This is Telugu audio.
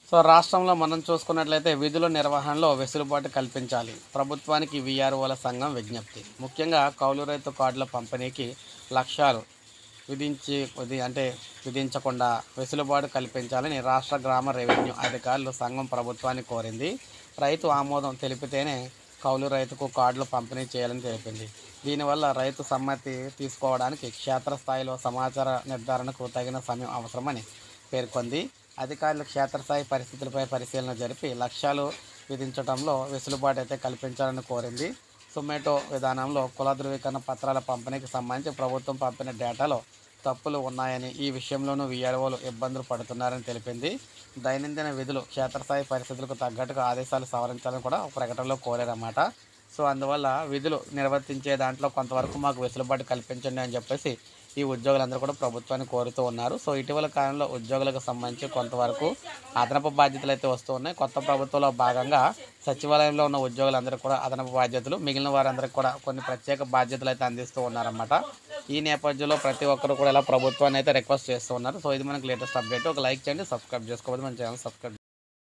సో రాష్ట్రంలో మనం చూసుకున్నట్లయితే విధుల నిర్వహణలో వెసులుబాటు కల్పించాలి. ప్రభుత్వానికి వీఆర్ఓల సంఘం విజ్ఞప్తి. ముఖ్యంగా కౌలు రైతు కార్డుల పంపిణీకి లక్ష్యాలు విధించకుండా వెసులుబాటు కల్పించాలని రాష్ట్ర గ్రామ రెవెన్యూ అధికారులు సంఘం ప్రభుత్వాన్ని కోరింది. రైతు ఆమోదం తెలిపితేనే కౌలు రైతుకు కార్డులు పంపిణీ చేయాలని తెలిపింది. దీనివల్ల రైతు సమ్మతి తీసుకోవడానికి క్షేత్రస్థాయిలో సమాచార నిర్ధారణకు తగిన సమయం అవసరమని పేర్కొంది. అధికారులు క్షేత్రస్థాయి పరిస్థితులపై పరిశీలన జరిపి లక్ష్యాలు విధించడంలో వెసులుబాటు అయితే కల్పించాలని కోరింది. సుమేటో విధానంలో కుల ధృవీకరణ పత్రాల పంపిణీకి సంబంధించి ప్రభుత్వం పంపిన డేటాలో తప్పులు ఉన్నాయని, ఈ విషయంలోనూ వీఆర్ఓలు ఇబ్బందులు పడుతున్నారని తెలిపింది. దైనందిన విధులు క్షేత్రస్థాయి పరిస్థితులకు తగ్గట్టుగా ఆదేశాలు సవరించాలని కూడా ఒక ప్రకటనలో కోరారన్నమాట. సో అందువల్ల విధులు నిర్వర్తించే దాంట్లో కొంతవరకు మాకు వెసులుబాటు కల్పించండి అని చెప్పేసి ఈ ఉద్యోగులందరూ కూడా ప్రభుత్వాన్ని కోరుతూ ఉన్నారు. సో ఇటీవల కాలంలో ఉద్యోగులకు సంబంధించి కొంతవరకు అదనపు బాధ్యతలు అయితే వస్తూ ఉన్నాయి. కొత్త ప్రభుత్వంలో భాగంగా సచివాలయంలో ఉన్న ఉద్యోగులందరూ కూడా అదనపు బాధ్యతలు, మిగిలిన వారందరికీ కూడా కొన్ని ప్రత్యేక బాధ్యతలు అయితే అందిస్తూ ఉన్నారన్నమాట. ఈ నేపథ్యంలో ప్రతి ఒక్కరు కూడా ఇలా ప్రభుత్వాన్ని అయితే రిక్వెస్ట్ చేస్తూ ఉన్నారు. సో ఇది మనకి లేటెస్ట్ అప్డేట్. ఒక లైక్ చేయండి, సబ్స్క్రైబ్ చేసుకోవద్దు, మన ఛానల్ సబ్స్క్రైబ్